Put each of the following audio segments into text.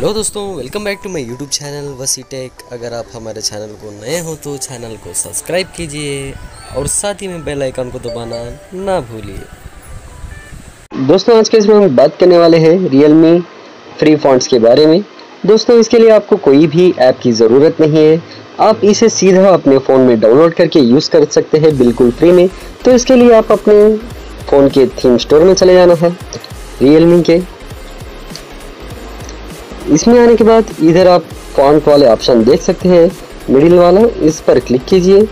Hello दोस्तों, welcome back to my YouTube channel Wasi tech. अगर आप हमारे चैनल को नए हो तो चैनल को सब्सक्राइब कीजिए और साथ ही में बेल आइकन को दबाना ना भूलिए। दोस्तों आज के इसमें हम बात करने वाले हैं Realme फ्री फॉन्ट्स के बारे में। दोस्तों इसके लिए आपको कोई भी ऐप की ज़रूरत नहीं है, आप इसे सीधा अपने फ़ोन में डाउनलोड करके यूज़ कर सकते हैं बिल्कुल फ्री में। तो इसके लिए आप अपने फ़ोन के थीम स्टोर में चले जाना है Realme के। इसमें आने के बाद इधर आप फॉन्ट वाले ऑप्शन देख सकते हैं, मिडिल वाला, इस पर क्लिक कीजिए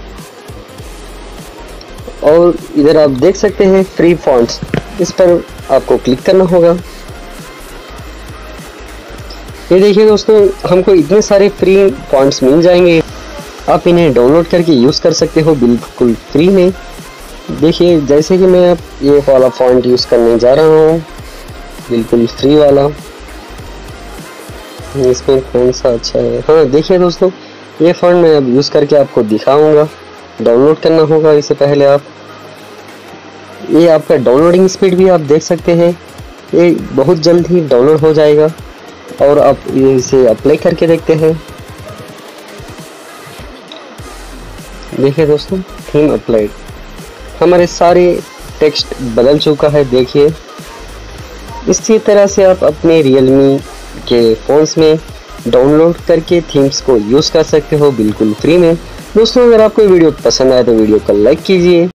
और इधर आप देख सकते हैं फ्री फॉन्ट्स, इस पर आपको क्लिक करना होगा। ये देखिए दोस्तों, हमको इतने सारे फ्री फॉन्ट्स मिल जाएंगे, आप इन्हें डाउनलोड करके यूज़ कर सकते हो बिल्कुल फ्री में। देखिए जैसे कि मैं अब ये वाला फॉन्ट यूज़ करने जा रहा हूँ, बिल्कुल फ्री वाला। इसमें कौन सा अच्छा है? हाँ देखिए दोस्तों, ये फॉन्ट मैं अब यूज़ करके आपको दिखाऊंगा। डाउनलोड करना होगा इससे पहले आप, ये आपका डाउनलोडिंग स्पीड भी आप देख सकते हैं, ये बहुत जल्द ही डाउनलोड हो जाएगा। और आप इसे अप्लाई करके देखते हैं। देखिए दोस्तों, थीम अप्लाइड, हमारे सारे टेक्स्ट बदल चुका है। देखिए इसी तरह से आप अपने Realme के फ़ोन्स में डाउनलोड करके थीम्स को यूज़ कर सकते हो बिल्कुल फ्री में। दोस्तों अगर आपको वीडियो पसंद आए तो वीडियो को लाइक कीजिए।